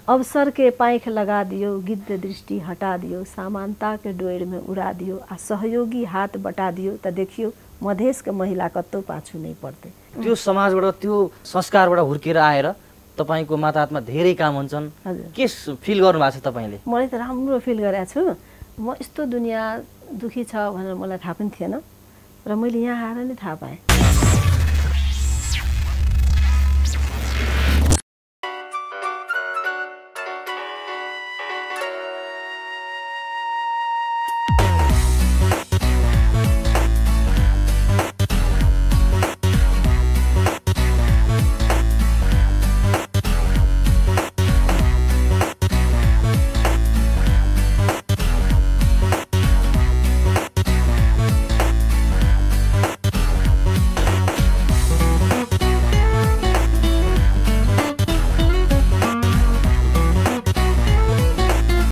अवसर के पाइख लगा दियो, गिद्ध दृष्टि हटा दियो, समानता के डोर में उड़ा दियो, आ सहयोगी हाथ बटा दियो, त देखियो मधेस के महिला कत्तो पाछू नहीं पड़ते। त्यो समाजबाट त्यो संस्कारबाट हुर्केर आएर तपाईको माताहतमा धेरै काम हुन्छन्। के फिल गर्नु भएको छ तपाईले? मैले त राम्रो फिल गरेको छु। म यस्तो दुनियाँ दुखी छ भनेर मलाई थाहा पनि थिएन र मैले यहाँ आएर नै थाहा पाएँ।